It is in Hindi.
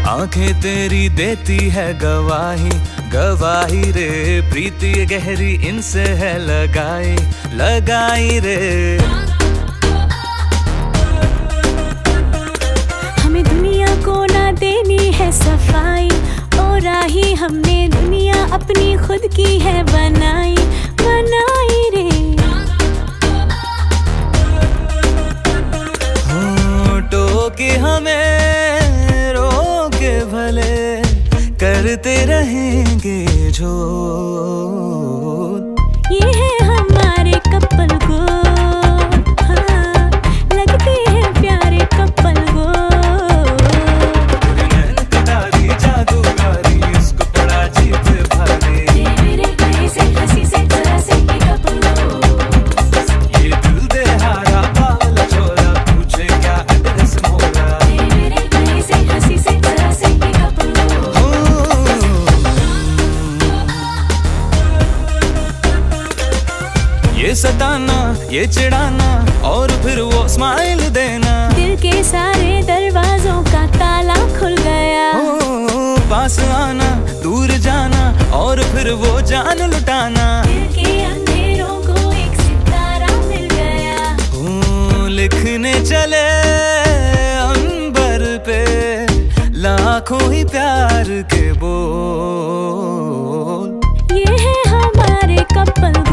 आंखें तेरी देती है गवाही, गवाही रे प्रीति गहरी इनसे है लगाई, लगाई रे। हमें दुनिया को ना देनी है सफाई, और राही हमने दुनिया अपनी खुद की है बनाई, बनाई रे। टोके हमें रोके भले करते रहेंगे जो, ये है हमारे कपल को, हाँ, लगते हैं प्यारे कपल को। नैनकटारी जादूगारी इसको पड़ा जीत भारी, मेरे कहीं से हंसी से जरा से ही कपल को। ये दिल दे हारा बावला छोरा पूछे क्या एड्रेस मोरा, मेरे कहीं से हंसी से जरा से ही कपल को। ये सताना ये चिढ़ाना और फिर वो स्माइल देना, दिल के सारे दरवाजों का ताला खुल गया। पास आना दूर जाना और फिर वो जान लुटाना, दिल के अंधेरों को एक सितारा मिल गया। लिखने चले अंबर पे लाखों ही प्यार के बोल, ये है हमारे कपल